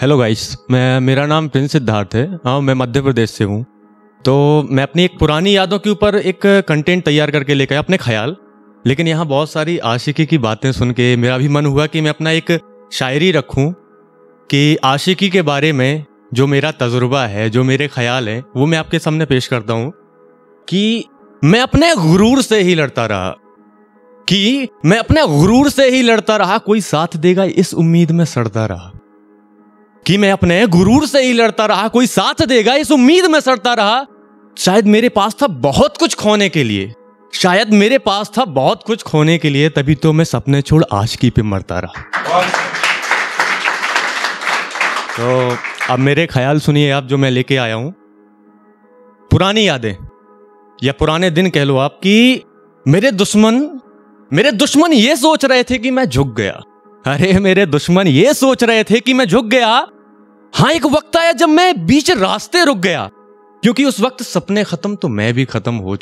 Hello guys, मेरा नाम Prince Siddharth है। हाँ, मैं मध्य प्रदेश से हूँ। तो मैं अपनी एक पुरानी यादों के ऊपर एक कंटेंट तैयार करके लेकर आया, अपने ख्याल। लेकिन यहाँ बहुत सारी आशिकी की बातें सुन के मेरा भी मन हुआ कि मैं अपना एक शायरी रखूँ कि आशिकी के बारे में जो मेरा तजुर्बा है, जो मेरे ख्याल हैं, वो मैं आपके सामने पेश करता हूँ। कि मैं अपने गुरूर से ही लड़ता रहा, कोई साथ देगा इस उम्मीद में सड़ता रहा। कि मैं अपने गुरूर से ही लड़ता रहा, कोई साथ देगा इस उम्मीद में सड़ता रहा। शायद मेरे पास था बहुत कुछ खोने के लिए, तभी तो मैं सपने छोड़ आशिकी पे मरता रहा। तो अब मेरे ख्याल सुनिए आप, जो मैं लेके आया हूं। पुरानी यादें या पुराने दिन कह लो आप, कि मेरे दुश्मन ये सोच रहे थे कि मैं झुक गया। अरे मेरे दुश्मन ये सोच रहे थे कि मैं झुक गया। हाँ, एक वक्त आया जब मैं बीच रास्ते रुक गया, क्योंकि उस वक्त सपने खत्म तो मैं भी खत्म हो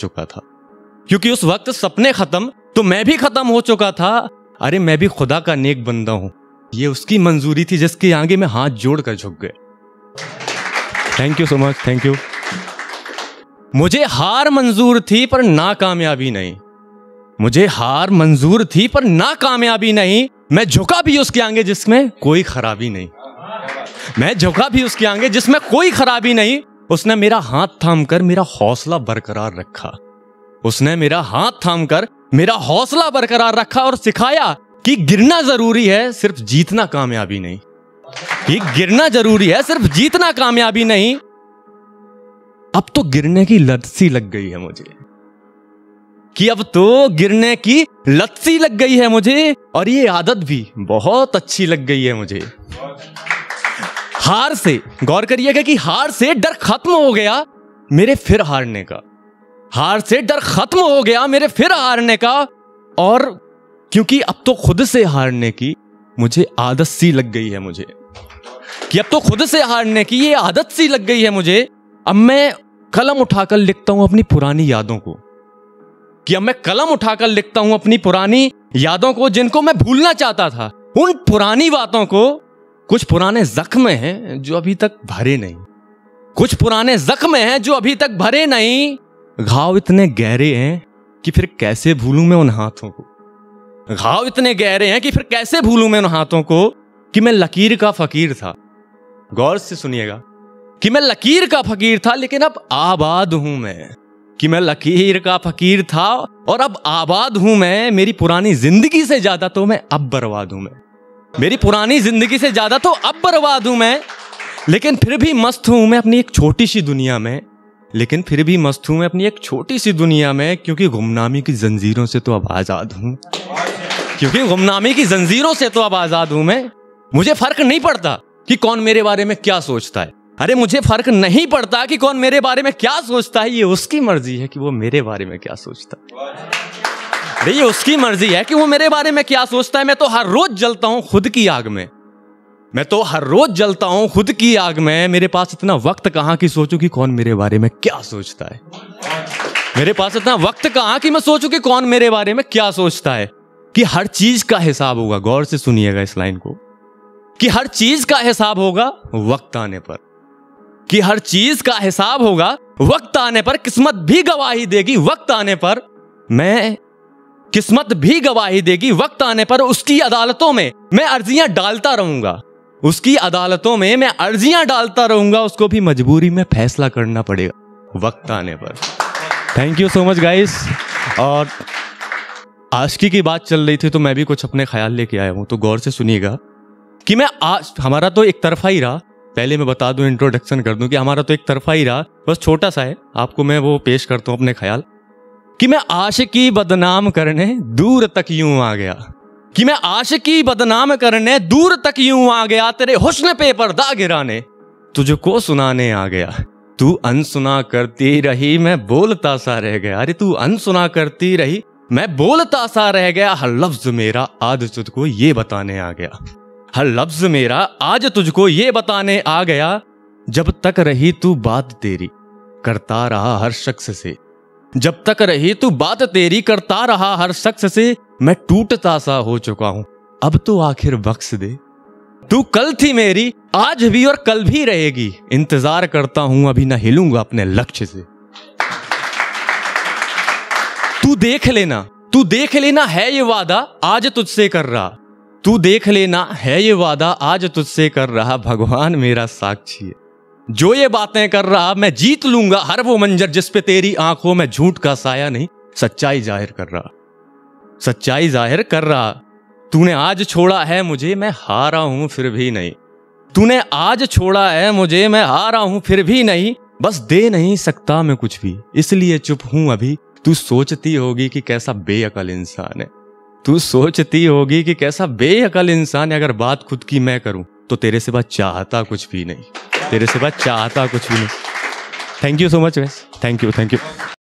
चुका था। अरे मैं भी खुदा का नेक बंदा हूं, ये उसकी मंजूरी थी जिसके आगे मैं हाथ जोड़कर झुक गया। Thank you so much, thank you. मुझे हार मंजूर थी पर नाकामयाबी नहीं। मैं झुका भी उसके आगे जिसमें कोई खराबी नहीं। उसने मेरा हाथ थामकर मेरा हौसला बरकरार रखा और सिखाया कि गिरना जरूरी है, सिर्फ जीतना कामयाबी नहीं। अब तो गिरने की लत सी लग गई है मुझे, और ये आदत भी बहुत अच्छी लग गई है मुझे। हार से, गौर करिएगा कि हार से डर खत्म हो गया मेरे फिर हारने का। और क्योंकि अब तो खुद से हारने की मुझे आदत सी लग गई है मुझे। अब मैं कलम उठाकर लिखता हूं अपनी पुरानी यादों को, जिनको मैं भूलना चाहता था। उन पुरानी बातों को, कुछ पुराने जख्म हैं जो अभी तक भरे नहीं। घाव इतने गहरे हैं कि फिर कैसे भूलूं मैं उन हाथों को। कि मैं लकीर का फकीर था। गौर से सुनिएगा कि मैं लकीर का फकीर था, लेकिन अब आबाद हूं मैं। और अब आबाद हूं मैं। मेरी पुरानी जिंदगी से ज्यादा तो मैं अब बर्बाद हूं मैं। लेकिन फिर भी मस्त हूं मैं अपनी एक छोटी सी दुनिया में। क्योंकि गुमनामी की जंजीरों से तो अब आजाद हूं मैं। मुझे फर्क नहीं पड़ता कि कौन मेरे बारे में क्या सोचता है। ये उसकी मर्जी है कि वो मेरे बारे में क्या सोचता है। मैं तो हर रोज जलता हूं खुद की आग में। मेरे पास इतना वक्त कहां कि सोचूं कि कौन मेरे बारे में क्या सोचता है। कि हर चीज का हिसाब होगा। गौर से सुनिएगा इस लाइन को, कि हर चीज का हिसाब होगा वक्त आने पर। किस्मत भी गवाही देगी वक्त आने पर। उसकी अदालतों में मैं अर्जियां डालता रहूंगा। उसको भी मजबूरी में फैसला करना पड़ेगा वक्त आने पर। Thank you so much guys. और आशिकी की बात चल रही थी तो मैं भी कुछ अपने ख्याल लेके आया हूं, तो गौर से सुनिएगा कि हमारा तो एक तरफा ही रहा। पहले मैं बता दूं, इंट्रोडक्शन कर दूं कि हमारा तो एक तरफा ही रहा, बस छोटा सा है। आपको मैं वो पेश करता हूं अपने ख्याल। कि मैं आशिकी बदनाम करने दूर तक यूं आ गया। तेरे हुस्न पे पर्दा गिराने तुझको सुनाने आ गया। तू अनसुना करती रही मैं बोलता सा रह गया। अरे तू अनसुना करती रही मैं बोलता सा रह गया। हर लफ्ज मेरा आज तुझको ये बताने आ गया। जब तक रही तू बात तेरी करता रहा हर शख्स से। मैं टूटता सा हो चुका हूं, अब तो आखिर बख्श दे। तू कल थी मेरी, आज भी और कल भी रहेगी। इंतजार करता हूं, अभी ना हिलूंगा अपने लक्ष्य से। तू देख लेना, तू देख लेना है ये वादा आज तुझसे कर रहा। तू देख लेना है ये वादा आज तुझसे कर रहा। भगवान मेरा साक्षी है, जो ये बातें कर रहा, मैं जीत लूंगा हर वो मंजर जिस पे तेरी आंखों में झूठ का साया नहीं, सच्चाई जाहिर कर रहा, सच्चाई जाहिर कर रहा। तूने आज छोड़ा है मुझे, मैं हारा हूं फिर भी नहीं। तूने आज छोड़ा है मुझे, मैं हारा हूं फिर भी नहीं। बस दे नहीं सकता मैं कुछ भी, इसलिए चुप हूं अभी। तू सोचती होगी कि कैसा बेअकल इंसान है, तू सोचती होगी कि कैसा बेअकल इंसान है। अगर बात खुद की मैं करूं तो तेरे सिवा चाहता कुछ भी नहीं, तेरे सिवा चाहता कुछ भी नहीं। Thank you so much guys, thank you, thank you.